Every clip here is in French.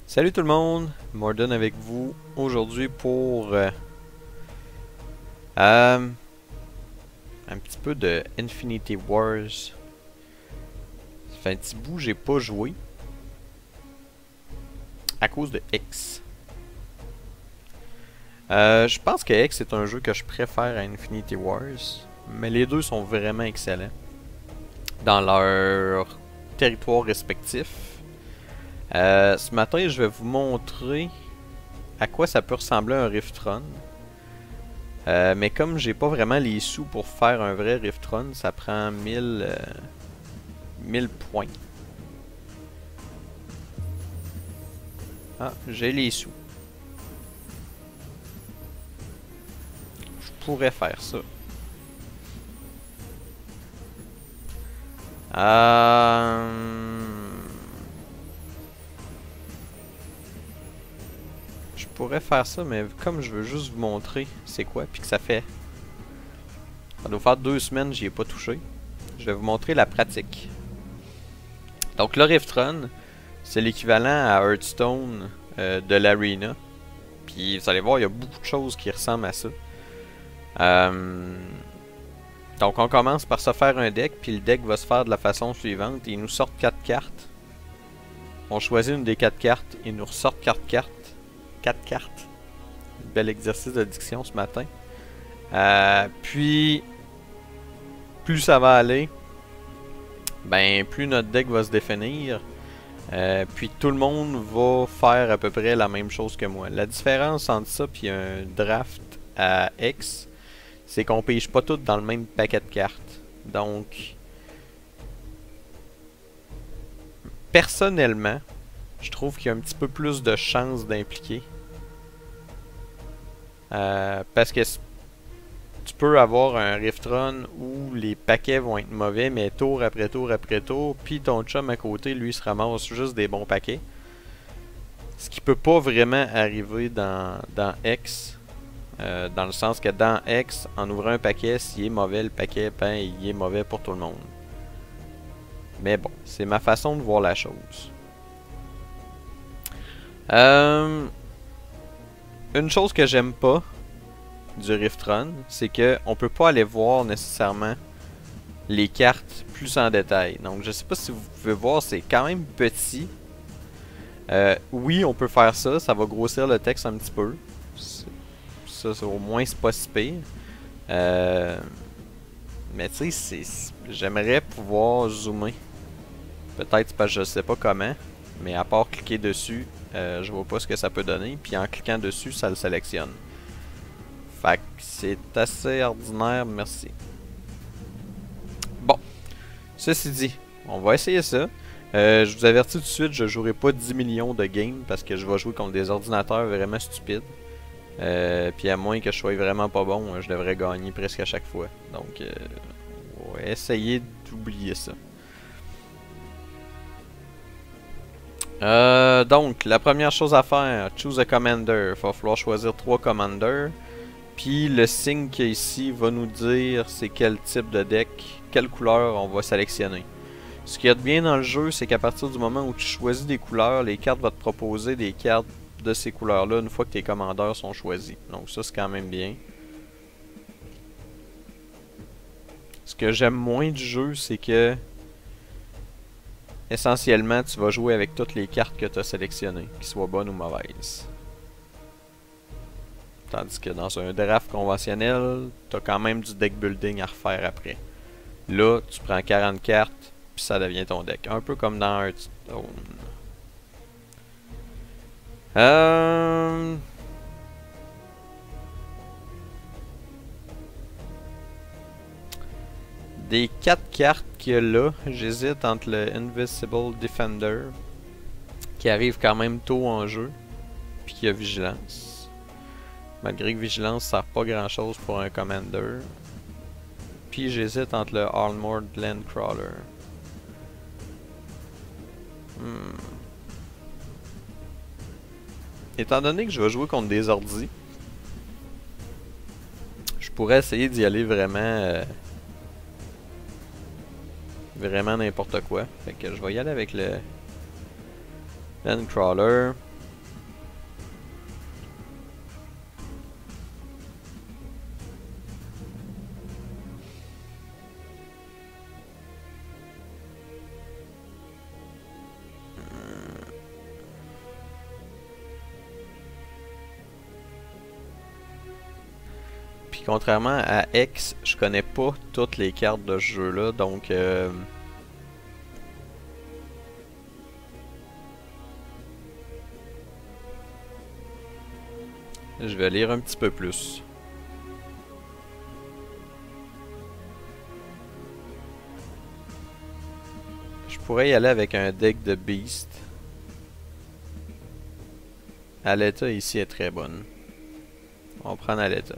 Salut tout le monde, Morden avec vous aujourd'hui pour un petit peu de Infinity Wars. Ça fait un petit bout que j'ai pas joué à cause de X. Je pense que X est un jeu que je préfère à Infinity Wars, mais les deux sont vraiment excellents dans leur territoire respectif. Ce matin, je vais vous montrer à quoi ça peut ressembler un Riftrun. Mais comme j'ai pas vraiment les sous pour faire un vrai Riftrun, ça prend 1000 points. Ah, j'ai les sous. Je pourrais faire ça. Je pourrais faire ça, mais comme je veux juste vous montrer c'est quoi, puis que ça fait... Ça doit faire 2 semaines que j'y ai pas touché. Je vais vous montrer la pratique. Donc le Riftrun, c'est l'équivalent à Hearthstone de l'Arena. Puis vous allez voir, il y a beaucoup de choses qui ressemblent à ça. Donc on commence par se faire un deck, puis le deck va se faire de la façon suivante. Il nous sort 4 cartes. On choisit une des 4 cartes, il nous ressort 4 cartes. 4 cartes. Bel exercice de diction ce matin. Puis, plus ça va aller, ben plus notre deck va se définir. Puis tout le monde va faire à peu près la même chose que moi. La différence entre ça et un draft à X, c'est qu'on pige pas toutes dans le même paquet de cartes. Donc, personnellement, je trouve qu'il y a un petit peu plus de chances d'impliquer. Parce que tu peux avoir un Riftrun où les paquets vont être mauvais, mais tour après tour après tour, puis ton chum à côté, lui, se ramasse juste des bons paquets. Ce qui peut pas vraiment arriver dans X. Dans le sens que dans X, en ouvrant un paquet, s'il est mauvais le paquet, ben il est mauvais pour tout le monde. Mais bon, c'est ma façon de voir la chose. Une chose que j'aime pas du Riftrun, c'est que on peut pas aller voir nécessairement les cartes plus en détail. Donc je sais pas si vous pouvez voir, c'est quand même petit. Oui, on peut faire ça, ça va grossir le texte un petit peu. Ça, au moins c'est pas si pire. Mais tu sais, j'aimerais pouvoir zoomer. Peut-être parce que je sais pas comment, mais à part cliquer dessus, je vois pas ce que ça peut donner. Puis en cliquant dessus, ça le sélectionne. Fait que c'est assez ordinaire, merci. Bon, ceci dit, on va essayer ça. Je vous avertis tout de suite, je jouerai pas 10 millions de games parce que je vais jouer contre des ordinateurs vraiment stupides. Puis à moins que je sois vraiment pas bon, je devrais gagner presque à chaque fois. Donc, on va essayer d'oublier ça. Donc, la première chose à faire, choose a commander. Il va falloir choisir 3 commanders. Puis le signe qu'il y a ici va nous dire c'est quel type de deck, quelle couleur on va sélectionner. Ce qu'il y a de bien dans le jeu, c'est qu'à partir du moment où tu choisis des couleurs, les cartes vont te proposer des cartes de ces couleurs-là une fois que tes commandeurs sont choisis. Donc ça, c'est quand même bien. Ce que j'aime moins du jeu, c'est que essentiellement, tu vas jouer avec toutes les cartes que tu as sélectionnées, qu'ils soient bonnes ou mauvaises. Tandis que dans un draft conventionnel, tu as quand même du deck building à refaire après. Là, tu prends 40 cartes, puis ça devient ton deck. Un peu comme dans Hearthstone. Des 4 cartes qu'il y a là, j'hésite entre le Invisible Defender, qui arrive quand même tôt en jeu, puis qui a Vigilance. Malgré que Vigilance ne sert pas grand chose pour un Commander. Puis j'hésite entre le Armored Landcrawler. Étant donné que je vais jouer contre des ordis, je pourrais essayer d'y aller vraiment vraiment n'importe quoi. Fait que je vais y aller avec le Landcrawler. contrairement à X, je connais pas toutes les cartes de ce jeu-là, donc je vais lire un petit peu plus. Je pourrais y aller avec un deck de Beast. Aleta ici est très bonne. On va prendre Aleta.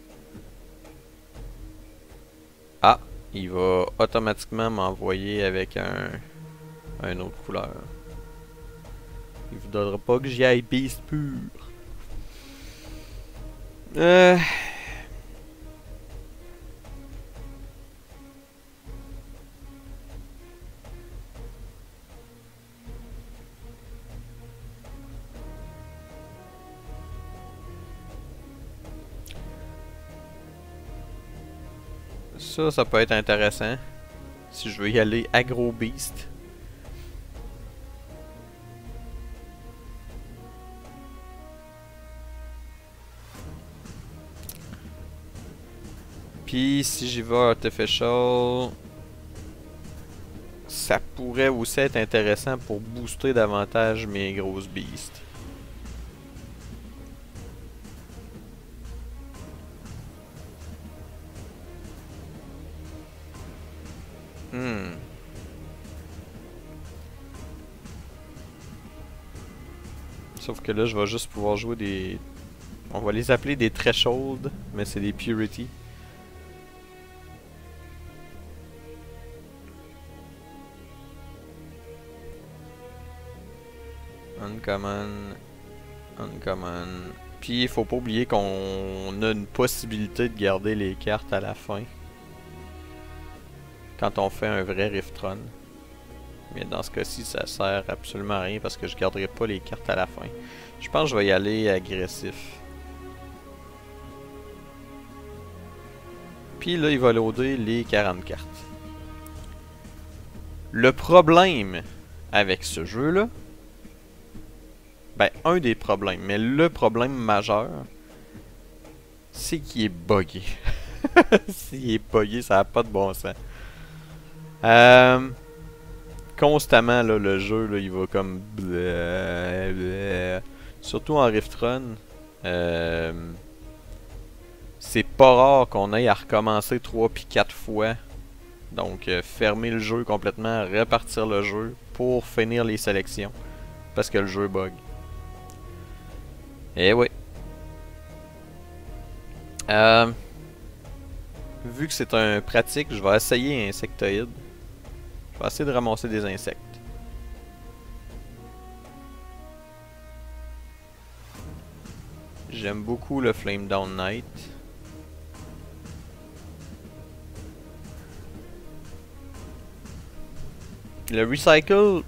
Ah, il va automatiquement m'envoyer avec un autre couleur. Il voudra pas que j'y aille Beast pur. Ça peut être intéressant. Si je veux y aller Agro Beast. Puis si j'y vais Artificial, ça pourrait aussi être intéressant pour booster davantage mes grosses beasts. Sauf que là, je vais juste pouvoir jouer des... On va les appeler des Threshold, mais c'est des Purity. Uncommon. Uncommon. Puis, il faut pas oublier qu'on a une possibilité de garder les cartes à la fin. Quand on fait un vrai Riftron. Mais dans ce cas-ci, ça sert absolument à rien parce que je garderai pas les cartes à la fin. Je pense que je vais y aller agressif. Puis là, il va loader les 40 cartes. Le problème avec ce jeu-là, ben, un des problèmes, mais le problème majeur, c'est qu'il est buggé. S'il est buggé, ça n'a pas de bon sens. Constamment, là, le jeu, là, il va comme... Surtout en Riftron. C'est pas rare qu'on aille à recommencer 3 puis 4 fois. Donc, fermer le jeu complètement, repartir le jeu pour finir les sélections. Parce que le jeu bug. Eh oui. Vu que c'est un pratique, je vais essayer insectoïde. Je vais essayer de ramasser des insectes. J'aime beaucoup le Flame Down Knight. Le Recycle...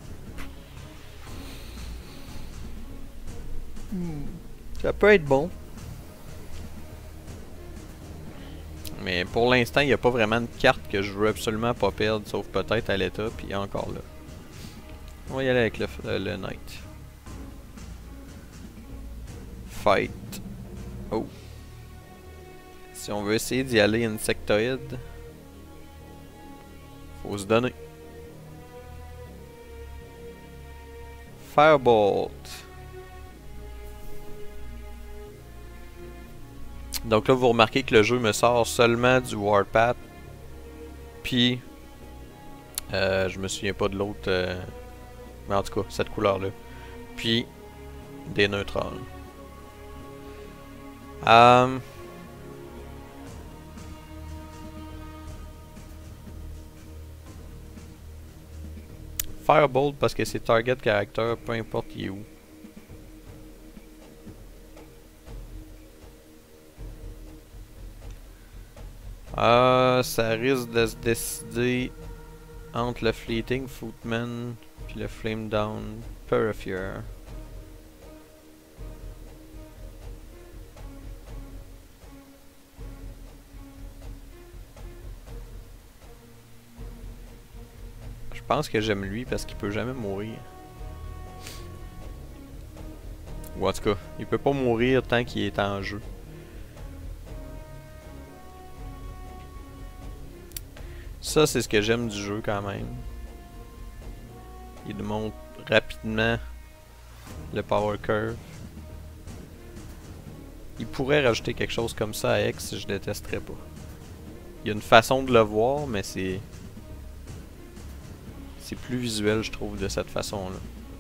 ça peut être bon. Mais pour l'instant, il n'y a pas vraiment de carte que je veux absolument pas perdre, sauf peut-être à l'état, puis encore là. On va y aller avec le Knight. Fight. Oh. Si on veut essayer d'y aller insectoïde, faut se donner. Firebolt. Donc là, vous remarquez que le jeu me sort seulement du Warpath. Puis, je me souviens pas de l'autre. Mais en tout cas, cette couleur-là. Puis, des neutrals. Firebolt parce que c'est target character, peu importe il est où. Ça risque de se décider entre le Fleeting Footman puis le Flame Down Purifier. Je pense que j'aime lui parce qu'il peut jamais mourir. Ou en tout cas, il peut pas mourir tant qu'il est en jeu. Ça, c'est ce que j'aime du jeu quand même. Il nous montre rapidement le power curve. Il pourrait rajouter quelque chose comme ça à X, je détesterais pas. Il y a une façon de le voir, mais c'est plus visuel, je trouve, de cette façon-là.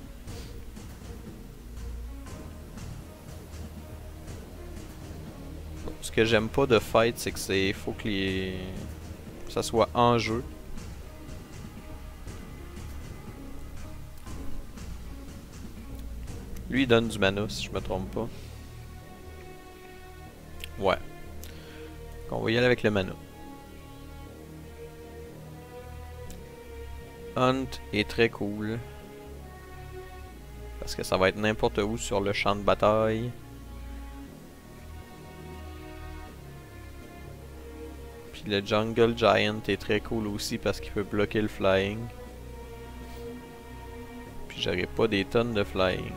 Ce que j'aime pas de Fight, c'est que faut que ça soit en jeu. Lui, il donne du mana, si je me trompe pas. Ouais. On va y aller avec le mana. Hunt est très cool. Parce que ça va être n'importe où sur le champ de bataille. Puis le Jungle Giant est très cool aussi parce qu'il peut bloquer le flying. Puis j'aurai pas des tonnes de flying.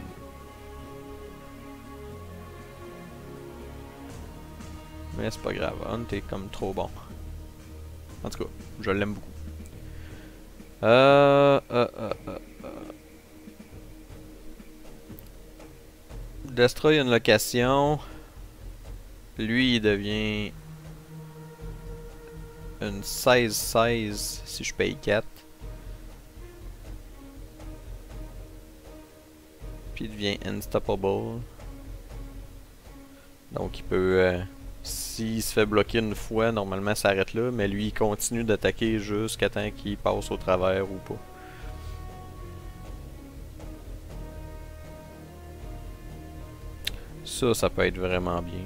Mais c'est pas grave, Hunt est comme trop bon. En tout cas, je l'aime beaucoup. Destroy une location. Lui, il devient une 16-16 si je paye 4. Puis il devient unstoppable. Donc il peut... s'il se fait bloquer une fois, normalement ça s'arrête là. Mais lui, il continue d'attaquer jusqu'à temps qu'il passe au travers ou pas. Ça peut être vraiment bien.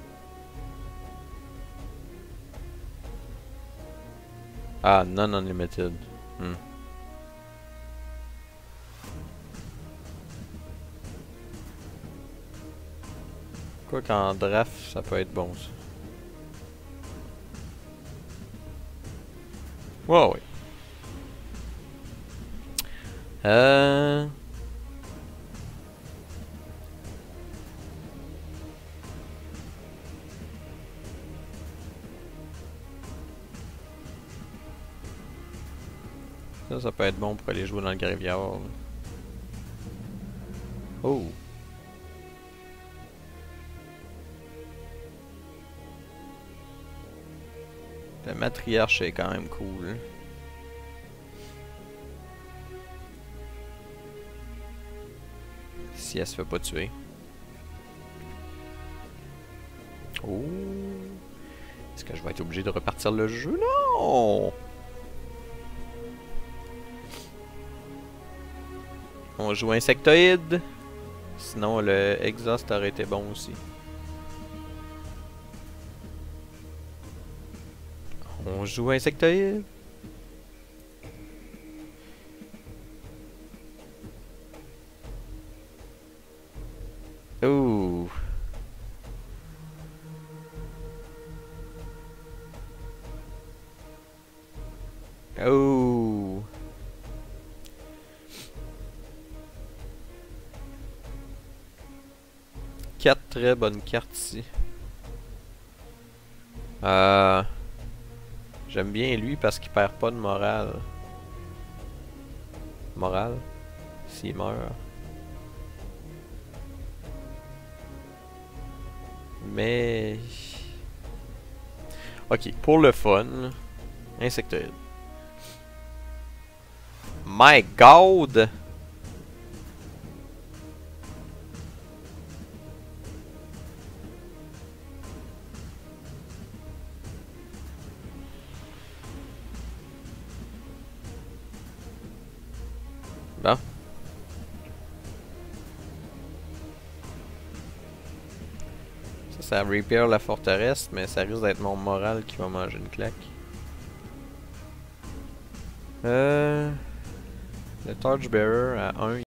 Ah, non-unlimited. Quoi qu'en draft, ça peut être bon, ça. Ouais, ouais. Ça peut être bon pour aller jouer dans le graveyard. Oh! La matriarche est quand même cool. Si elle se fait pas tuer. Oh! Est-ce que je vais être obligé de repartir le jeu? Non! On joue insectoïde. Sinon, le exhaust aurait été bon aussi. On joue insectoïde. Ouh. Oh. Quatre très bonnes cartes ici. J'aime bien lui parce qu'il perd pas de morale. Morale? S'il meurt. Mais... Ok, pour le fun, insectoïde. My God! Bon. Ça repair la forteresse, mais ça risque d'être mon moral qui va manger une claque. Le Torchbearer à 1,